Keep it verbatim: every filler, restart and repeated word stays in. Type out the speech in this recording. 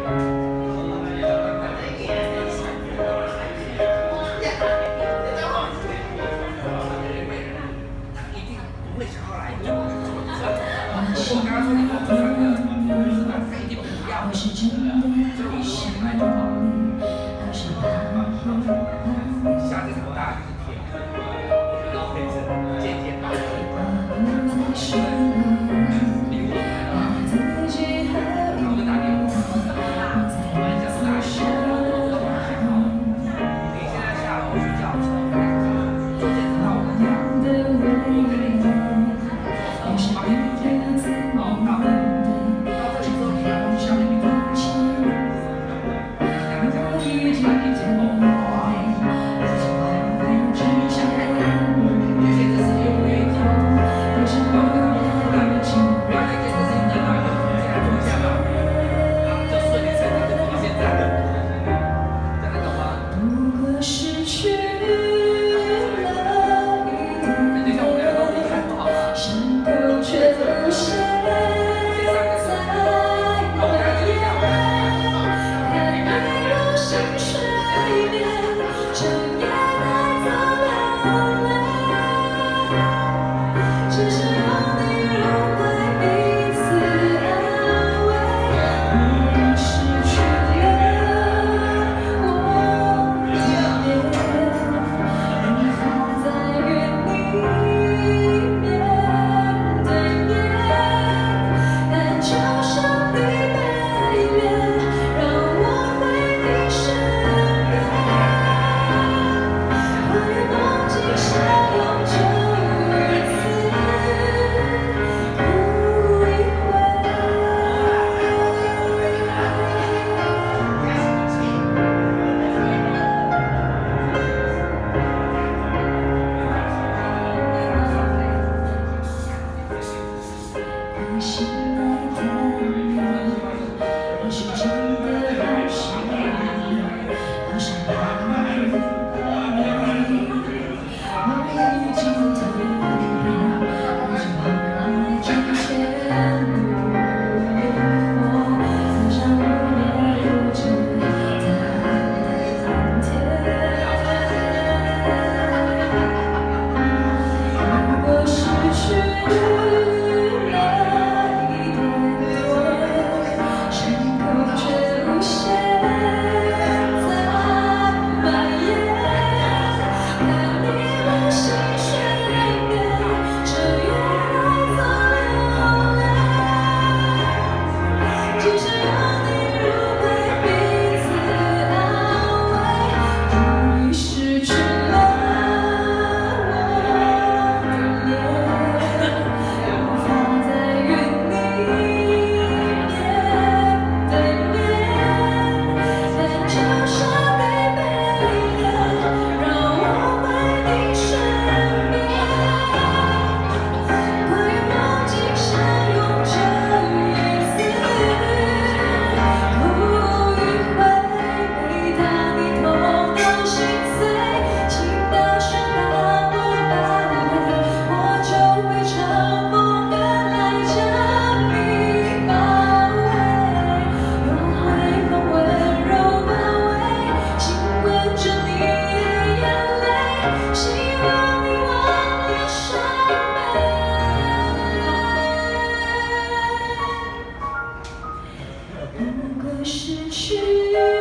我是真的想你，还是怕会下这场大雨天，然后可以是渐渐大雨。 不再说了，让自己和你不再放手。 你现在下楼去叫车，就先知道我家。 也是别人自己面对，只能上一前。我已经对，已经毫无知觉。 有些只是愿不愿意听， 为什么要紧？ 不要再这件事情等到有现在做一下吧，就顺理成章的做到现在，这样懂吗？ 不过失去了一点等一下我们两个都离开不好吗？ 伤口却无限在蔓延，看你如星水面，整夜带走流泪，只是让你入怀，彼此安慰。你失去了我的脸，无法再与你面对面，但就像你背面，让我回你身边。我愿忘记相拥这一次，不理会。醒来的你，我是真的好想你，好想把你抱你。我已经投入，爱就好浪中间，如风，路上无眠无止的蓝天。如果失去了一点点，伤口却无限在蔓延，看你如星水面，这夜带走流泪，只是让你入怀，彼此安慰。终于失去了我的脸，无法再与你面对面，但就像你背面，让我回你身边。我愿忘记相拥这一次，不迂回。每当你痛到心碎，请大声把我抱回，我就会乘风赶来将你包围，用微风温柔包围，亲吻着你的眼泪，希望你忘了伤悲。如果失去